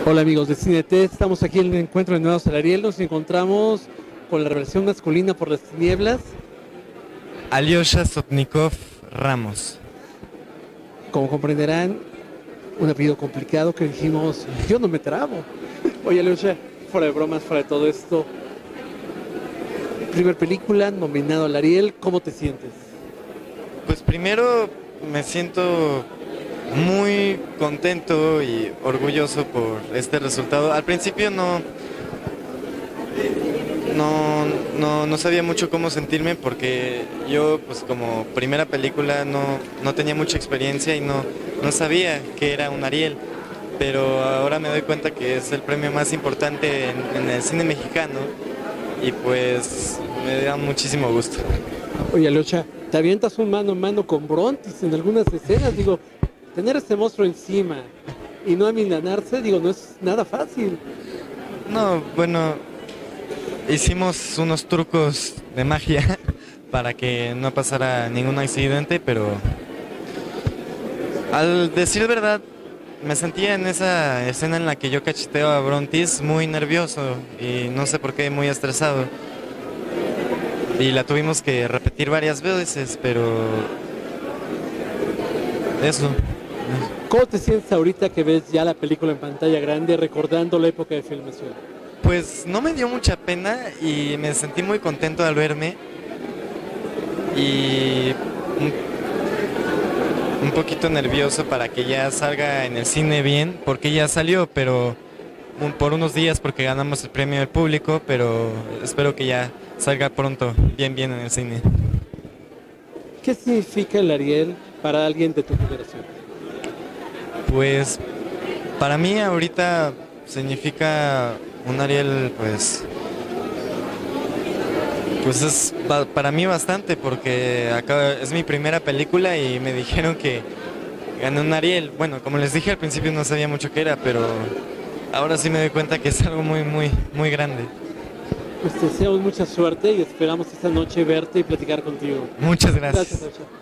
Hola amigos de Cinete, estamos aquí en el encuentro de Nuevo Salariel, nos encontramos con la revelación masculina por las tinieblas. Alyosha Sotnikov Ramos. Como comprenderán, un apellido complicado que dijimos, yo no me trabo. Oye Alyosha, fuera de bromas, fuera de todo esto, primer película, nominado al Ariel, ¿cómo te sientes? Pues primero me siento muy contento y orgulloso por este resultado. Al principio no sabía mucho cómo sentirme porque yo pues como primera película no tenía mucha experiencia y no sabía que era un Ariel. Pero ahora me doy cuenta que es el premio más importante en el cine mexicano y pues me da muchísimo gusto. Oye Alyosha, te avientas un mano a mano con Brontis en algunas escenas, digo, tener este monstruo encima y no amilanarse, digo, no es nada fácil. No, bueno, hicimos unos trucos de magia para que no pasara ningún accidente, pero al decir verdad, me sentía en esa escena en la que yo cacheteo a Brontis muy nervioso y no sé por qué muy estresado. Y la tuvimos que repetir varias veces, pero eso. ¿Cómo te sientes ahorita que ves ya la película en pantalla grande recordando la época de filmación? Pues no me dio mucha pena y me sentí muy contento al verme y un poquito nervioso para que ya salga en el cine bien, porque ya salió, pero por unos días porque ganamos el premio del público, pero espero que ya salga pronto, bien en el cine. ¿Qué significa el Ariel para alguien de tu generación? Pues para mí ahorita significa un Ariel, pues es para mí bastante porque acá es mi primera película y me dijeron que gané un Ariel. Bueno, como les dije al principio no sabía mucho qué era, pero ahora sí me doy cuenta que es algo muy grande. Pues te deseamos mucha suerte y esperamos esta noche verte y platicar contigo. Muchas Gracias, gracias. Alyosha.